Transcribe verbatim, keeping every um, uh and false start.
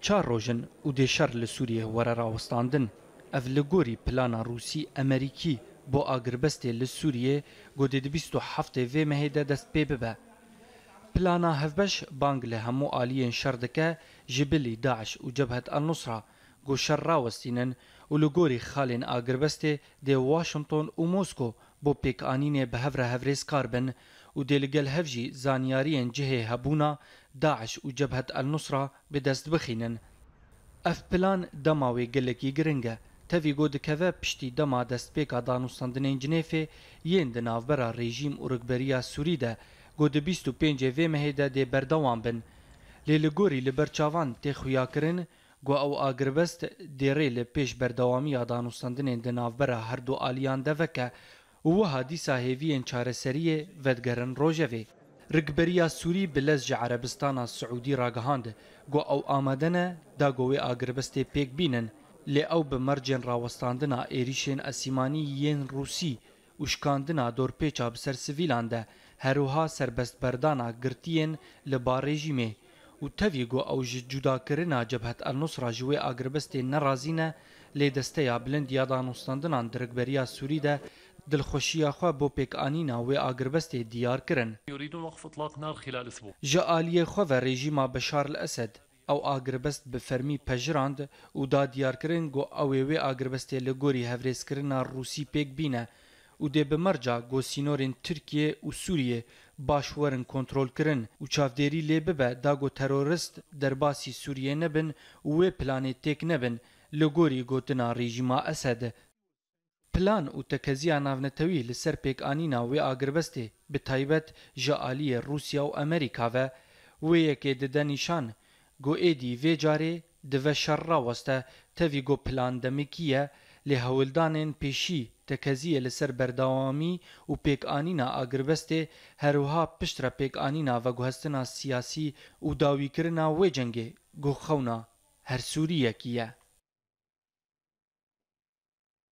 چار روژن و دی شر لسوریه وره راوستاندن. اف لگوری پلانا روسی امریکی بو آگربسته لسوریه گوده دویست و هفته و مهیده دست پی ببه. پلانا هفبش بانگ لهمو آلیین شردکه جبلی داعش و جبهت النصره گو شر راوستینن و لگوری خالین آگربسته دی واشنطن و موسکو بو پیک آنین به هفره هفریز کاربن و دی لگل هفجی زانیارین جهه هبونا داعش و جبهت النصره به دست بخینن. اف پلان دماوی گلکی گرنگه تاوی گو دکوه پشتی دما دست پیکا دانوستاندنین جنیفه ین دنافبرا رژیم و رکبریا سوری ده گو ده بیست و پنج وی مهیده ده بردوان بن. لیلگوری لبرچاوان تی خویا کرن گو او آگربست دیره لپیش بردوامی دانوستاندنین دنافبرا هر دو آلیان ده وکه و وها دیسا هیوین چاره سریه ودگرن روژوه. رکبریا سوری بلزج عربستان سعودی راگهاند گو او آمدنه دا گوی آگربست پیک بینن لی او به مرجن راوستاندنا ایریشن اسیمانی ین روسی وشکاندنا دور پیچا بسر سویلان ده هروها سربست بردانا گرتین لبا رژیمه و تاوی گو او جدا کرنا جبهت النصره جوی آگربست نرازینه لی دسته یا بلند یا دانوستاندنا درکبریا سوری ده دلخوشی خو بو پیک آنینا و آگربست دیار کرن. يريدون وقف اطلاق نار خلال اسبوع. جالیه خو و رژیم بشار الاسد او آگربست به فرمی پجراند و دا دیار کرن گو اوی آگربست لگوری هفریز کرنا روسی پیک بینه و ده بمرجا گو سینورین ترکیه و سوریه باشورن کنترول کرن و چافدیری لی ببه دا گو تروریست در باسی سوریه نبن و پلانی تک نبن لگوری گوتنا رژیم اسد. پلان و تکزیا ناونتوی لسر پیک آنینا و آگربسته به تایبت جالی روسیا و امریکا و و یکی ده نشان گو ایدی و جاره دو شر راوسته تاوی گو پلان دمکیه لهولدانین پیشی تکزیه لسر بردوامی و پیک آنینا آگربسته هروها پشتر پیک آنینا و گوهستنا سیاسی و داوی کرنا و جنگه گو خونا هر سوریه کیه.